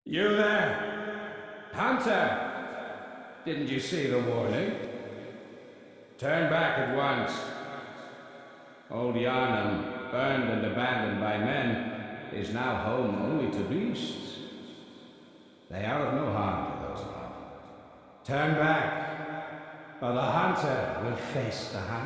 You there? Hunter! Didn't you see the warning? Turn back at once. Old Yharnam, burned and abandoned by men, is now home only to beasts. They are of no harm to those above. Turn back, or the hunter will face the hunt.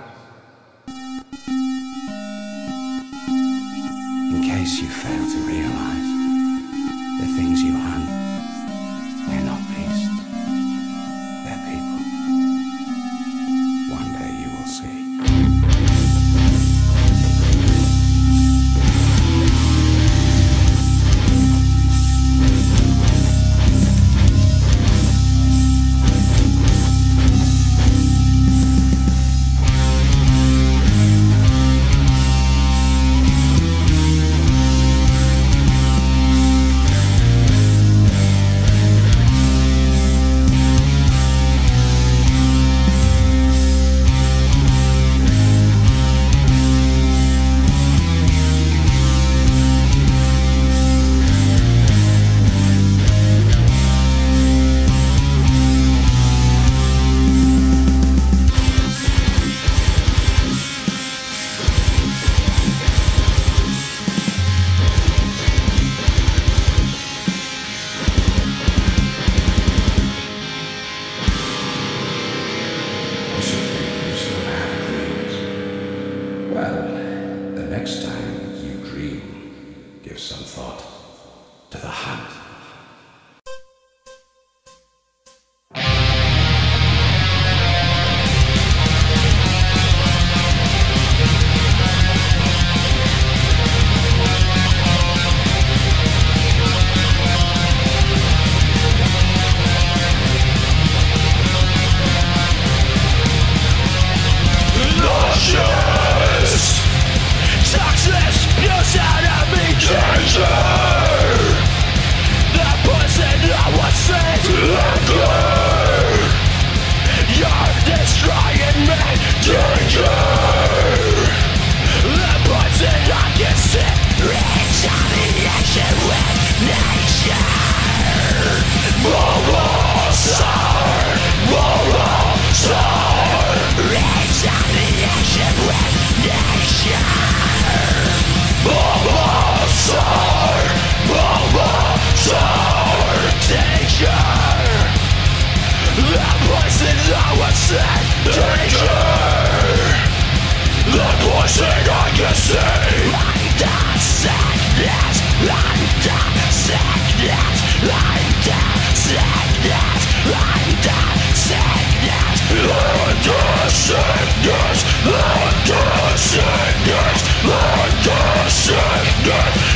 In case you fail to realize, the things you hunt, they're not beasts, they're people. One day you will see. Well, the next time you dream, give some thought to the hunt. Sickness,